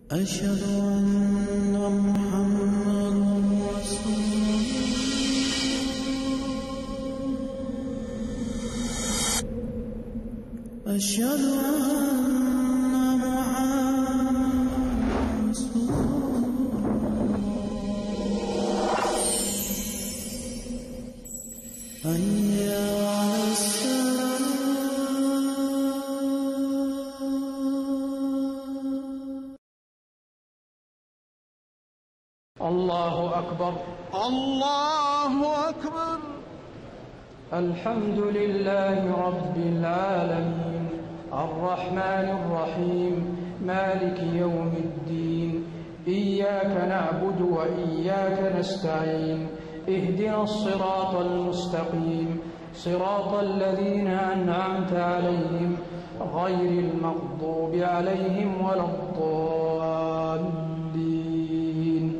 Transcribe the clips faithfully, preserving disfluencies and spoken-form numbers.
أشهد أن محمدًا رسول الله. أشهد أن محمدًا رسول الله. حي على الصلاة. الله أكبر. الله أكبر. الحمد لله رب العالمين الرحمن الرحيم مالك يوم الدين إياك نعبد وإياك نستعين اهدنا الصراط المستقيم صراط الذين أنعمت عليهم غير المغضوب عليهم ولا الضالين.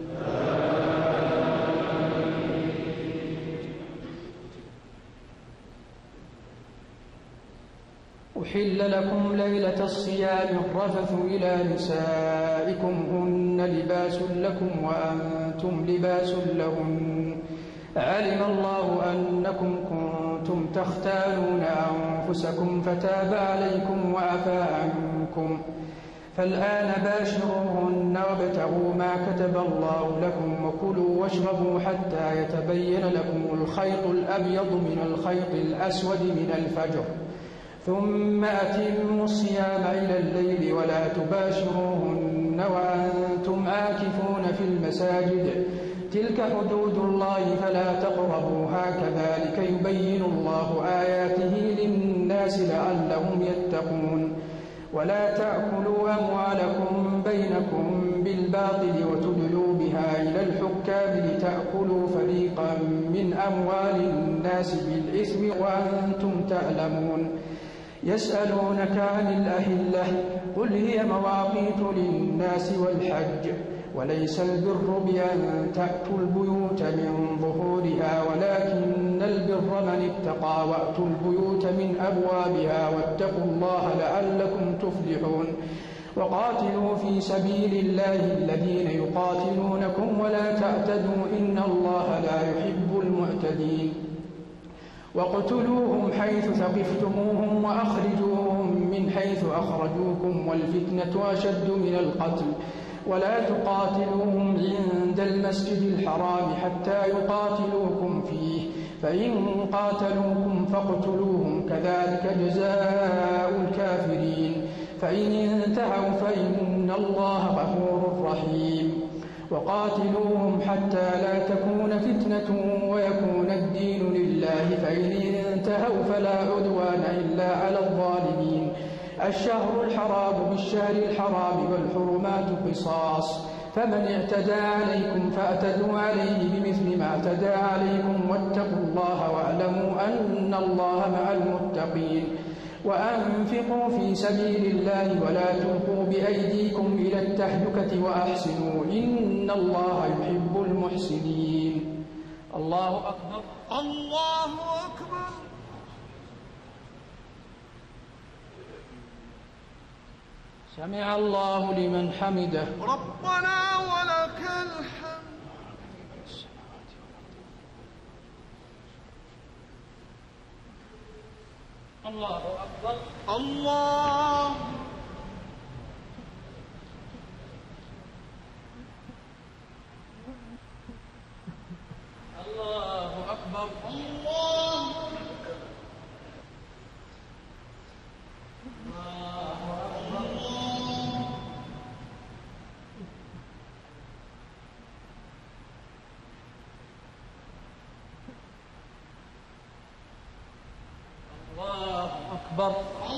أحل لكم ليلة الصيام الرفث إلى نسائكم هن لباس لكم وأنتم لباس لهن علم الله أنكم كنتم تختانون أنفسكم فتاب عليكم وعفى عنكم فالآن باشروهن وابتغوا ما كتب الله لكم وكلوا واشربوا حتى يتبين لكم الخيط الأبيض من الخيط الأسود من الفجر ثم أتموا الصيام إلى الليل ولا تباشروهن وأنتم عاكفون في المساجد تلك حدود الله فلا تقربوها كذلك يبين الله آياته للناس لعلهم يتقون ولا تأكلوا أموالكم بينكم بالباطل وتدلوا بها إلى الحكام لتأكلوا فريقا من أموال الناس بالإثم وأنتم تعلمون يسألونك عن الأهلة قل هي مواقيت للناس والحج وليس البر بأن تأتوا البيوت من ظهورها ولكن البر من اتقى وأتوا البيوت من أبوابها واتقوا الله لعلكم تفلحون وقاتلوا في سبيل الله الذين يقاتلونكم ولا تعتدوا إن الله لا يحب المعتدين واقتلوهم حيث ثقفتموهم وأخرجوهم من حيث أخرجوكم والفتنة أشد من القتل ولا تقاتلوهم عند المسجد الحرام حتى يقاتلوكم فيه فإن قاتلوكم فاقتلوهم كذلك جزاء الكافرين فإن انتهوا فإن الله غفور رحيم وقاتلوهم حتى لا تكون فتنة ويكون الدين لله فإن انتهوا فلا عدوان إلا على الظالمين الشهر الحرام بالشهر الحرام والحرمات قصاص فمن اعتدى عليكم فاعتدوا عليه بمثل ما اعتدى عليكم واتقوا الله واعلموا أن الله مع المتقين وأنفقوا في سبيل الله ولا تلقوا بأيديكم إلى التهلكة وأحسنوا إن الله يحب المحسنين. الله أكبر. الله أكبر. سمع الله لمن حمده. ربنا ولك الحمد. الله أكبر. الله الله أكبر. الله الله أكبر.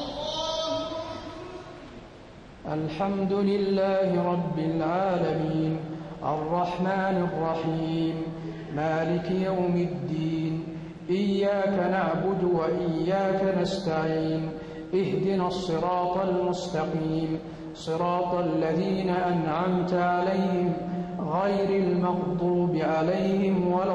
الحمد لله رب العالمين الرحمن الرحيم مالك يوم الدين إياك نعبد وإياك نستعين اهدنا الصراط المستقيم صراط الذين أنعمت عليهم غير المغضوب عليهم ولا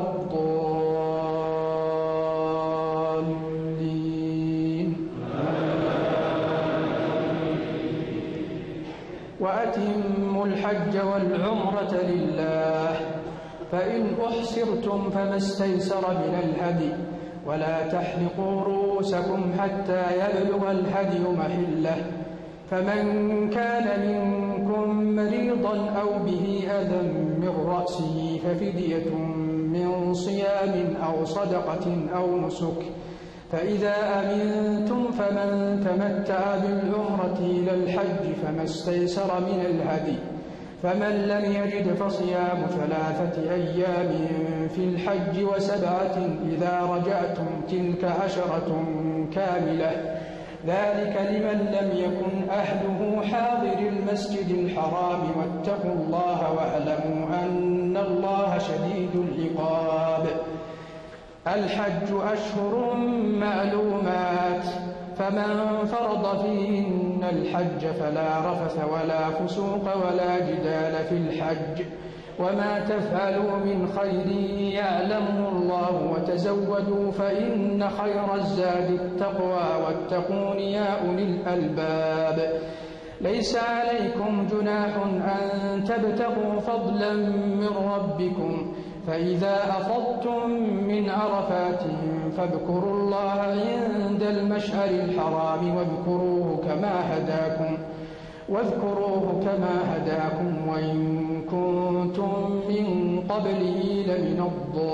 الضالين وأتموا الحج والعمرة لله، فإن أحصرتم فما استيسر من الهدي، ولا تحلقوا رؤوسكم حتى يبلغ الهدي محله، فمن كان منكم مريضا أو به أذى من رأسه ففدية من صيام أو صدقة أو نسك، فإذا أمنتم فمن تمتع بالعمرة إلى الحج فما استيسر من الهدي، فمن لم يجد فصيام ثلاثة أيام في الحج وسبعة إذا رجعتم تلك عشرة كاملة، ذلك لمن لم يكن أهله حاضر المسجد الحرام، واتقوا الله واعلموا أن الله شديد العقاب. الحج أشهر معلومات، فمن فرض فيهن الحج فلا رفث ولا فسوق ولا جدال في الحج، وما تفعلوا من خير يعلمه الله، وتزودوا فإن خير الزاد التقوى، واتقون يا أولي الألباب. ليس عليكم جناح أن تبتغوا فضلا من ربكم، فإذا أفضتم من عرفات فاذكروا الله عند المشعر الحرام واذكروه كما هداكم واذكروه كما هداكم وإن كنتم من قبله لمن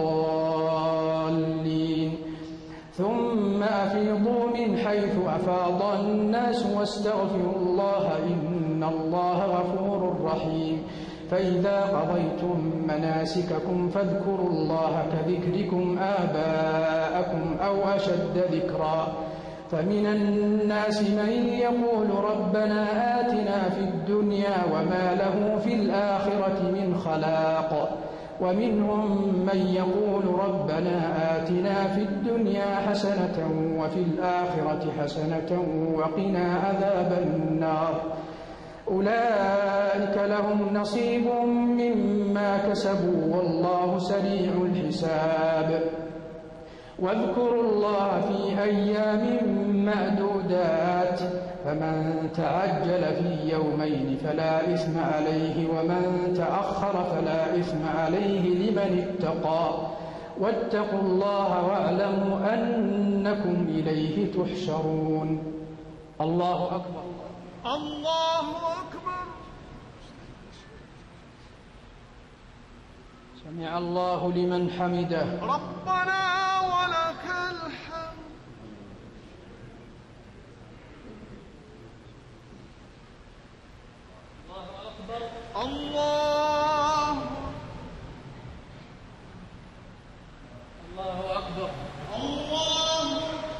الضالين. ثم أفيضوا من حيث أفاض الناس واستغفروا الله إن الله غفور رحيم. فإذا قضيتم مناسككم فاذكروا الله كذكركم آباءكم أو أشد ذكرا. فمن الناس من يقول ربنا آتنا في الدنيا وما له في الآخرة من خلاق، ومنهم من يقول ربنا آتنا في الدنيا حسنة وفي الآخرة حسنة وقنا عذاب النار. أولئك لهم نصيب مما كسبوا والله سريع الحساب. واذكروا الله في أيام معدودات، فمن تعجل في يومين فلا إثم عليه ومن تأخر فلا إثم عليه لمن اتقى. واتقوا الله واعلموا أنكم إليه تحشرون. الله أكبر. الله أكبر. سمع الله لمن حمده. ربنا ولك الحمد. الله أكبر. الله الله أكبر. الله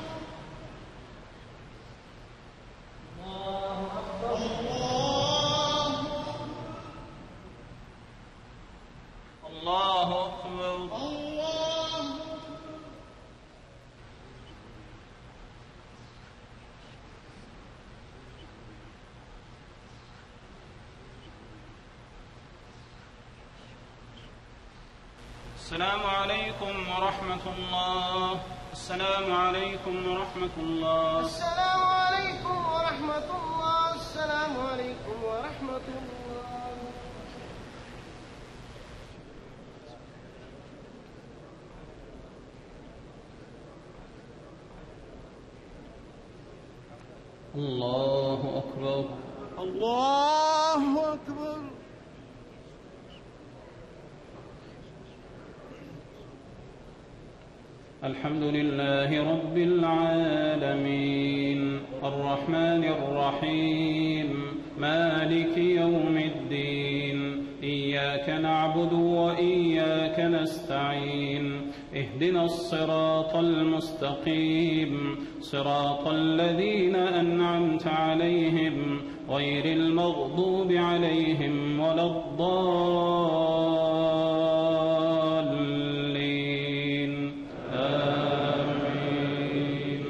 الله أكبر. الله السلام عليكم ورحمة الله. السلام عليكم ورحمة الله. السلام عليكم ورحمة الله. السلام عليكم ورحمة الله. الله أكبر. الله أكبر. الحمد لله رب العالمين الرحمن الرحيم مالك يوم الدين إياك نعبد وإياك نستعين اهدنا الصراط المستقيم صراط الذين أنعمت عليهم غير المغضوب عليهم ولا الضالين آمين.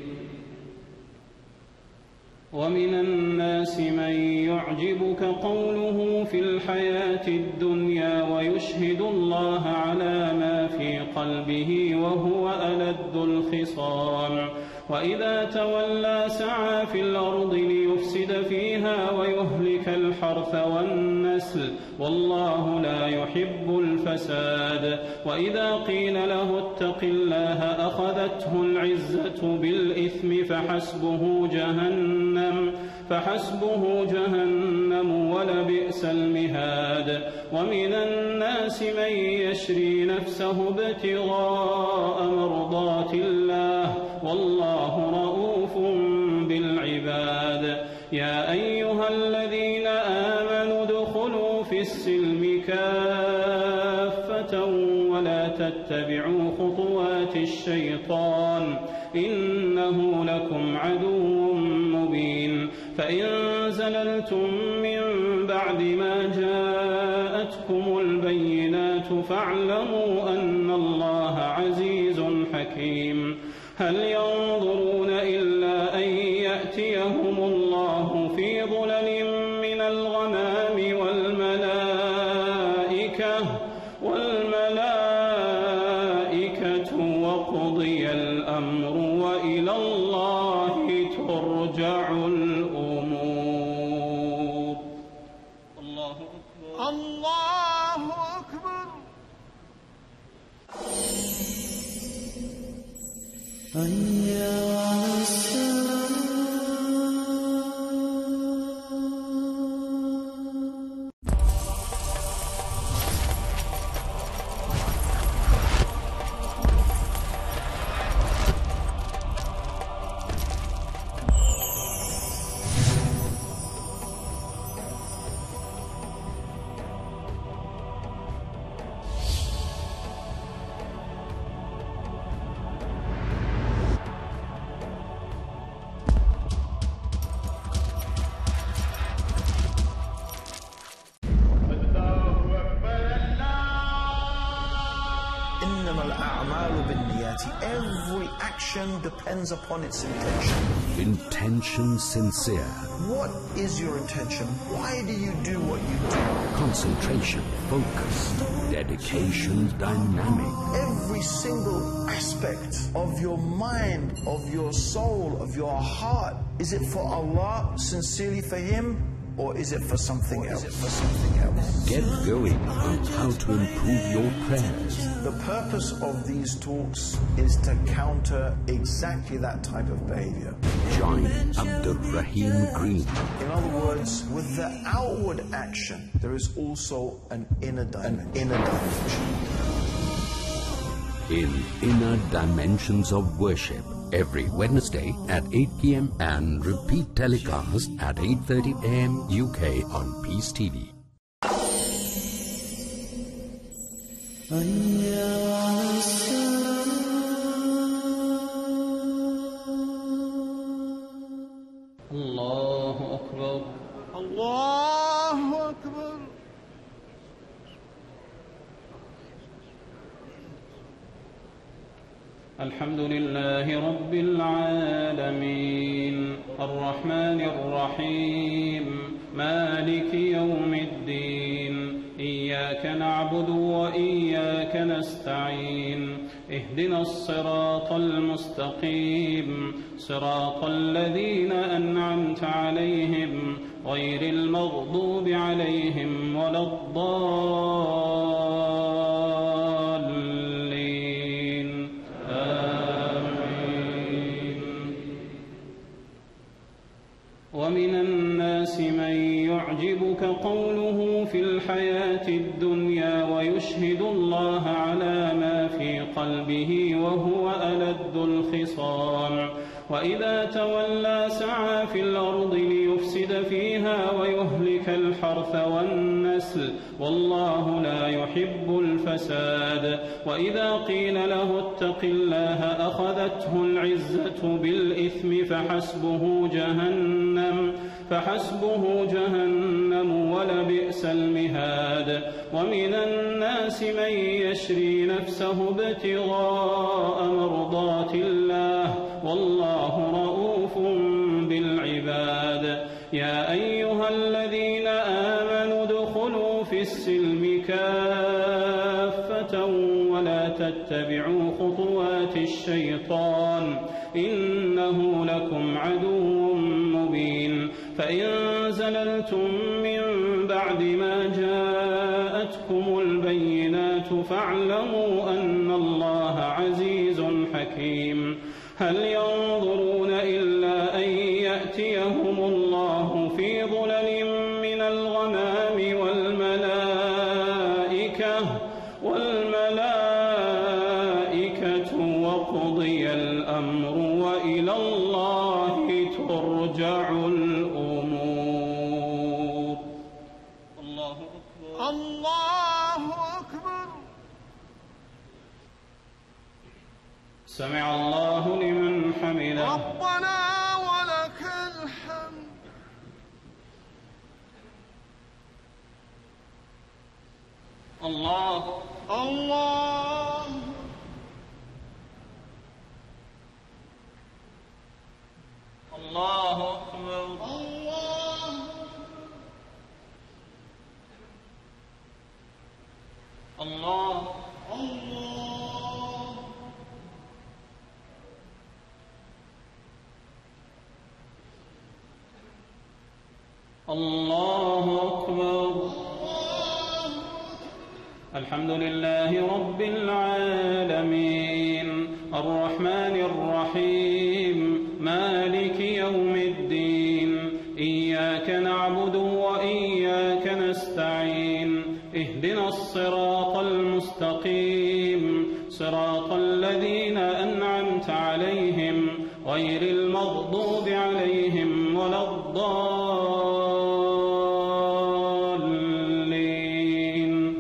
ومن الناس من يعجبك قوله في الحياة الدنيا ويشهد الله على ما في قلبه وهو ألد الخصام وإذا تولى سعى في الأرض ليفسد فيها ويهلك ويهلك الحرث والنسل والله لا يحب الفساد. وإذا قيل له اتق الله أخذته العزة بالإثم فحسبه جهنم فحسبه جهنم ولبئس المهاد. ومن الناس من يشري نفسه ابتغاء مرضات الله والله رؤوف بالعباد. يا أيها الذين آمنوا ادخلوا في السلم كافة ولا تتبعوا خطوات الشيطان إنه لكم عدو مبين. فإن زللتم من بعد ما جاءتكم البينات فاعلموا أن الله عزيز حكيم. هل ينظرون إلا أن يأتيهم الله في ظلل من الغمام والملائكة والملائكة وقضي الأمر وإلى الله ترجع الأمور. الله أكبر. الله أكبر. حي على الصلاة. Every action depends upon its intention. Intention sincere. What is your intention? Why do you do what you do? Concentration, focus, dedication, dynamic. Every single aspect of your mind, of your soul, of your heart, is it for Allah, sincerely for Him? Or is it for something else? Is it for something else? Get going on how to improve your prayers. The purpose of these talks is to counter exactly that type of behavior. Join Abdul Rahim Green. In other words, with the outward action, there is also an inner dimension. An inner dimension. In Inner Dimensions of Worship, every Wednesday at eight p m and repeat telecast at eight thirty a m U K on Peace T V. الله أكبر. الله أكبر. الحمد لله رب العالمين الرحمن الرحيم مالك يوم الدين إياك نعبد وإياك نستعين اهدنا الصراط المستقيم صراط الذين أنعمت عليهم غير المغضوب عليهم ولا الضالين آمين. ومن الناس من يعجبك قوله في الحياة الدنيا ويشهد الله على ما في قلبه وهو ألد الخصام وإذا تولى سعى في الأرض ليفسد فيها ويهلك الحرث والنسل والله لا يحب الفساد. وإذا قيل له اتق الله أخذته العزة بالإثم فحسبه جهنم فحسبه جهنم ولبئس المهاد. ومن الناس من يشري نفسه ابتغاء مرضات الله والله رؤوف بالعباد. يا أيها الذين آمنوا ادخلوا في السلم كافة ولا تتبعوا خطوات الشيطان إنه لكم عدو مبين. فإن زللتم من بعد ما جاءتكم البينات فاعلموا أن الله عزيز حكيم. هل ينظرون إلا أن يأتيهم الله في ظلل من الغمام والملائكة والملائكة وقضي الأمر وإلى الله ترجع الأمور. الله أكبر. الله أكبر. سمع الله لمن حمده. ربنا ولك الحمد. الله الله الله أكبر. الله الله الله الله أكبر. الحمد لله رب العالمين الرحمن الرحيم مالك يوم الدين إياك نعبد وإياك نستعين اهدنا الصراط المستقيم صراط الذين أنعمت عليهم غير المغضوب عليهم ولا الضالين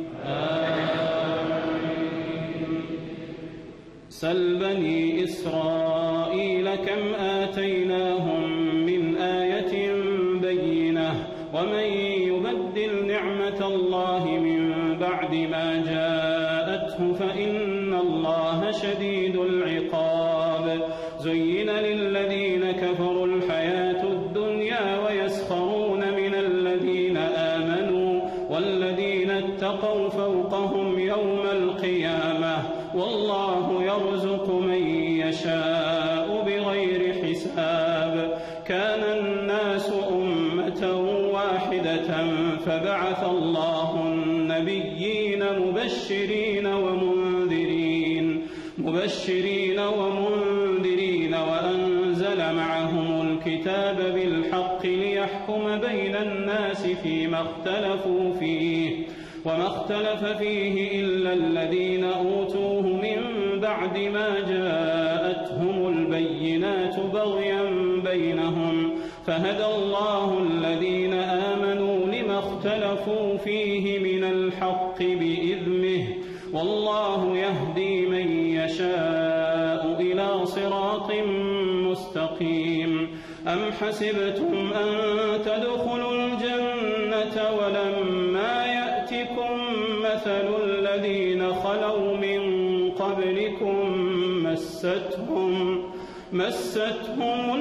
آمين. سل بني إسرائيل كم آتيناهم من آية بينة ومن يبدل نعمة الله من بعد ما جاءته فإن الله شديد العقاب. زين للذين كفروا الحياة الدنيا ويسخرون من الذين آمنوا والذين اتقوا فوقهم يوم القيامة والله يرزق من يشاء بغير حساب. كان الناس أمة واحدة فبعث الله النبيين مبشرين ومنذرين مبشرين ومنذرين وأنزل معهم الكتاب بالحق ليحكم بين الناس فيما اختلفوا فيه وما اختلف فيه إلا الذين أوتوه من بعد ما جاءتهم البينات بغيا بينهم فهدى الله الذين آمنوا لما اختلفوا فيه من الحق بإذنه والله يهدي من يشاء إلى صراط مستقيم. أم حسبتم أن تدخلوا الجنة ولما يأتكم مثل الذين خلوا من قبلكم مستهم مستهم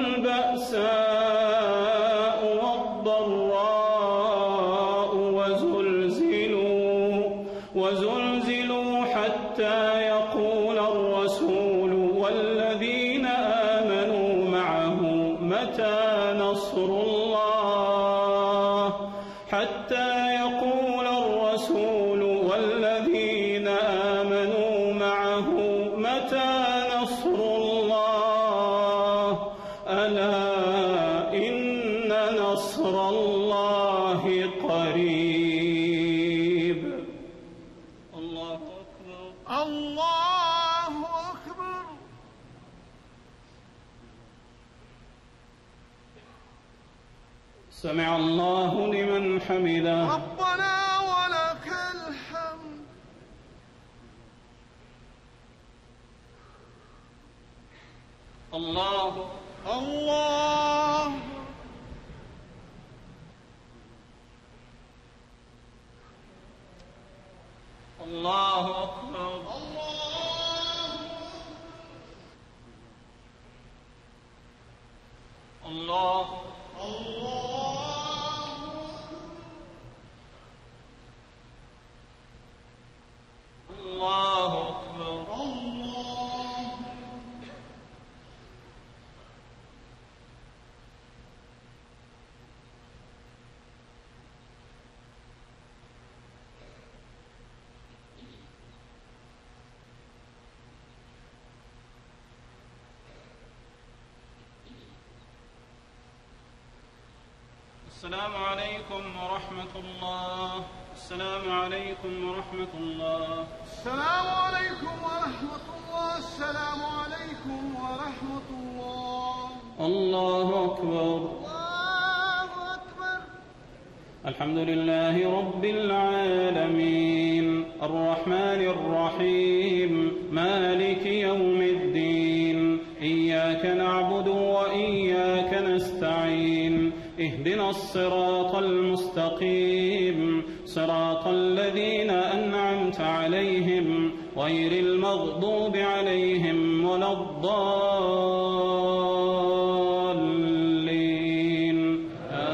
البأساء والضراء وزلزلوا وزلزلوا حتى يقول الرسول والذين آمنوا معه متى نصر الله حتى يقول الرسول والذين آمنوا معه متى نصر الله ألا إن نصر الله قريب. الله أكبر. الله أكبر. سمع الله لمن حمده. ربنا ولك الحمد. الله الله الله أكبر. الله الله أكبر. السلام عليكم ورحمة الله. السلام عليكم ورحمة الله. السلام عليكم ورحمة الله. السلام عليكم ورحمة الله. الله أكبر. الله أكبر. الحمد لله رب العالمين الرحمن الرحيم مالك يوم الدين إياك نعبد وإياك نستعين اهدنا الصراط المستقيم صراط الذين أنعمت عليهم غير المغضوب عليهم ولا الضالين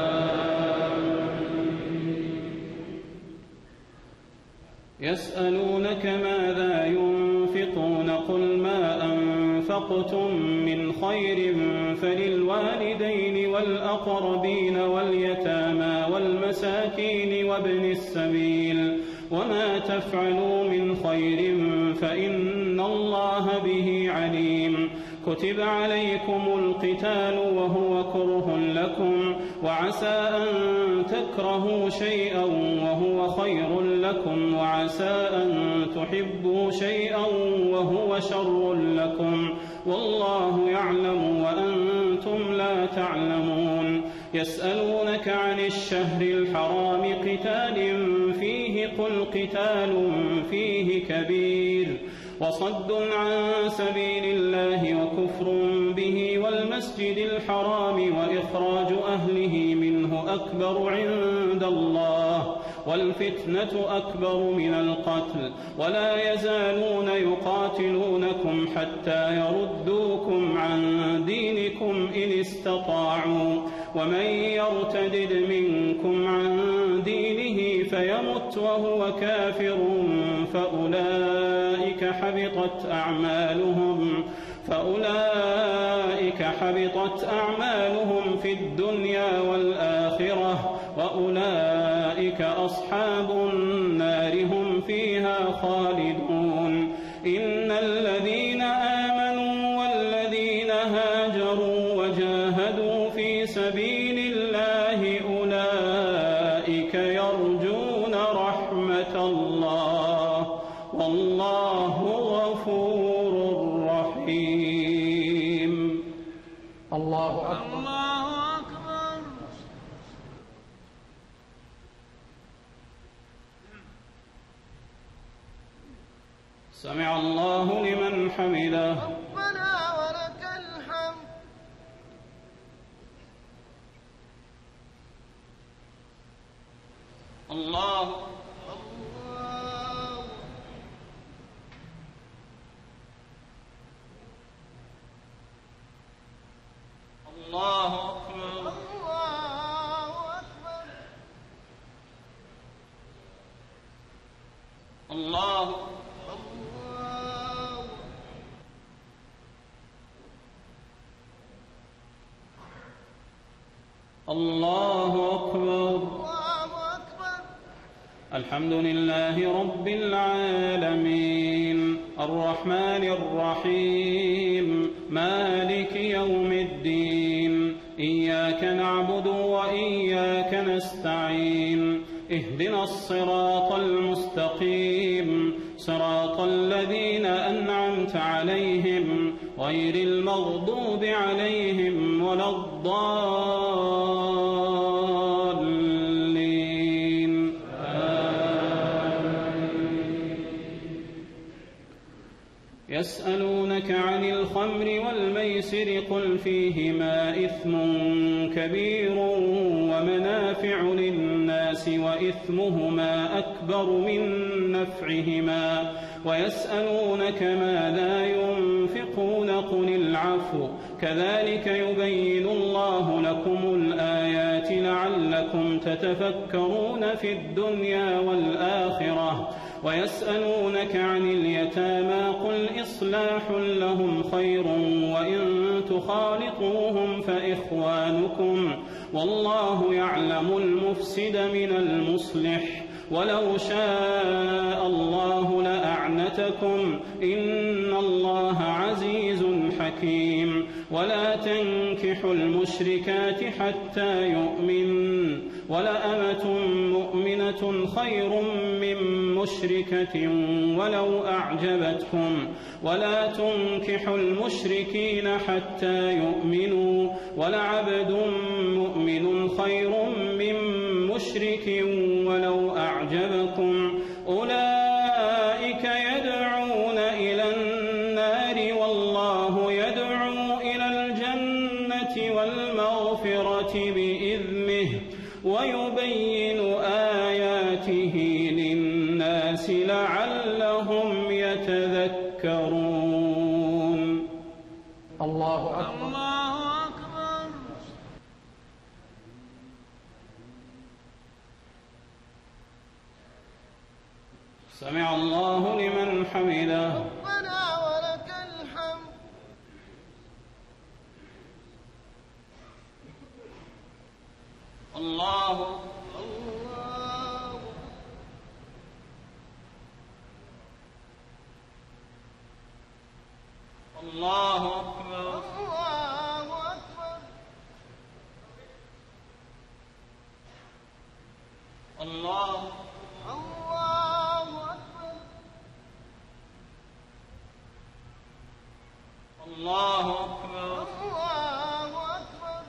يسألونك ماذا ينفقون قل ما أنفقتم من خير فللوالدين والأقربين واليتامى والمساكين وابن السبيل وما تفعلوا من خير فإن الله به عليم كتب عليكم القتال وهو كره لكم وعسى أن تكرهوا شيئا وهو خير لكم وعسى أن تحبوا شيئا وهو شر لكم والله يعلم وأنتم لا تعلمون يسألونك عن الشهر الحرام قتال فيه قل قتال فيه كبير وصد عن سبيل الله وكفر به والمسجد الحرام وإخراج أهله منه أكبر عند الله والفتنة أكبر من القتل ولا يزالون يقاتلونكم حتى يردوكم عن دينكم إن استطاعوا ومن يرتدد منكم عن دينه فيمت وهو كافر فأولئك حبطت أعمالهم فأولئك حبطت أعمالهم في الدنيا والآخرة وأولئك أصحاب النار هم فيها خالدون إن الذين آمنوا والذين هاجروا وجاهدوا في سبيل الله أولئك يرجون رحمة الله والله غفور رحيم. الله أكبر. الله أكبر. سمع الله لمن حمده. ربنا ولك الحمد. الله الله الله أكبر. الله أكبر. الله الله الله أكبر. الله أكبر. الحمد لله رب العالمين الرحمن الرحيم مالك يوم الدين إياك نعبد وإياك نستعين اهدنا الصراط المستقيم صراط الذين أنعمت عليهم غير المغضوب عليهم ولا الضالين يسألونك عن الخمر والميسر قل فيهما إثم كبير ومنافع للناس وإثمهما أكبر من نفعهما ويسألونك ماذا ينفقون قل العفو كذلك يبين الله لكم الآيات لعلكم تتفكرون في الدنيا والآخرة ويسألونك عن اليتامى قل إصلاح لهم خير وإن تخالطوهم فإخوانكم والله يعلم المفسد من المصلح ولو شاء الله لأعنتكم إن الله عزيز حكيم ولا تنكحوا المشركات حتى يؤمن ولأمة مؤمنة خير من مشركة ولو أعجبتكم ولا تنكحوا المشركين حتى يؤمنوا ولعبد مؤمن خير من مشرك ولو أعجبكم أولئك يدعون إلى النار والله يدعو إلى الجنة والمغفرة بإذنه ويبين آياته للناس لعلهم يتذكرون. الله أكبر. الله أكبر. سمع الله لمن حمده. ربنا ولك الحمد. الله الله الله أكبر. الله أكبر. الله الله أكبر. الله أكبر. الله أكبر.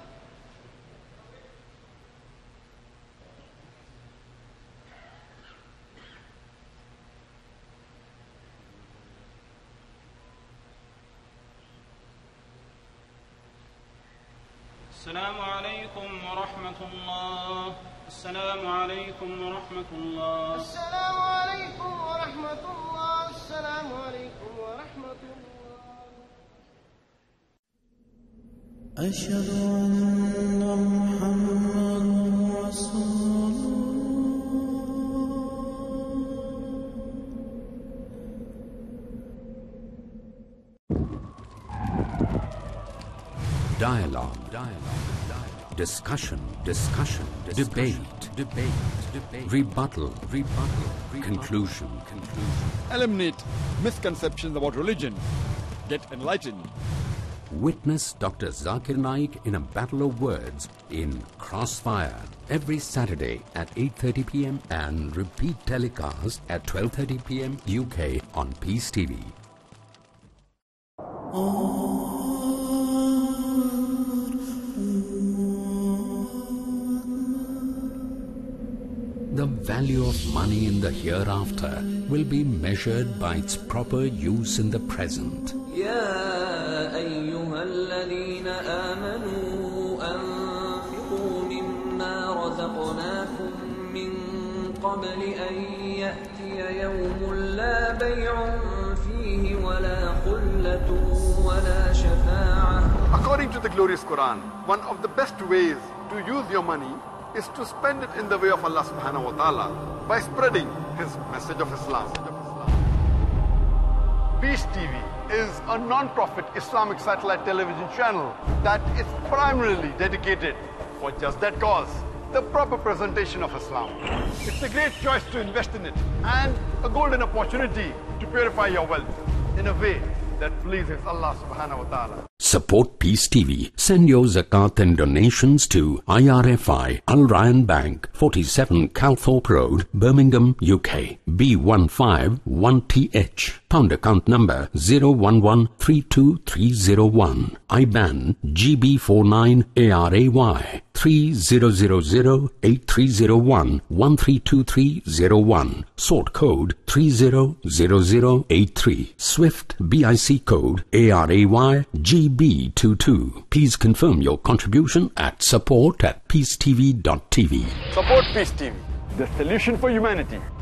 السلام عليكم ورحمة الله. السلام عليكم ورحمة الله. السلام عليكم ورحمة الله. السلام عليكم ورحمة الله. أشهد أن محمدا رسول Dialogue. Dialogue. Dialogue. Discussion. Discussion. Discussion. Debate. Debate. Debate. Rebuttal. Rebuttal. Rebuttal. Conclusion. Conclusion. Eliminate misconceptions about religion. Get enlightened. Witness Doctor Zakir Naik in a battle of words in Crossfire every Saturday at eight thirty p m and repeat telecast at twelve thirty p m U K on Peace T V. The value of money in the hereafter will be measured by its proper use in the present. يا أيها الذين آمنوا أنفقوا مما رزقناكم من قبل أن يأتي يوم لا بيع فيه ولا خلة ولا شفاعة. According to the glorious Quran, one of the best ways to use your money is to spend it in the way of Allah subhanahu wa ta'ala by spreading His message of Islam. Peace T V is a non-profit Islamic satellite television channel that is primarily dedicated for just that cause, the proper presentation of Islam. It's a great choice to invest in it and a golden opportunity to purify your wealth in a way that pleases Allah subhanahu wa ta'ala. Support Peace T V. Send your zakat and donations to I R F I Al Ryan Bank, forty-seven Calthorpe Road, Birmingham, U K, B one five one T H. Pound account number zero one one three two three zero one. I B A N G B four nine A R A Y three zero zero zero eight three zero one one three two three zero one. Sort code three zero zero zero eight three. Swift B I C code A R A Y G B two two. Please confirm your contribution at support at peace t v dot t v. Support Peace T V, the solution for humanity.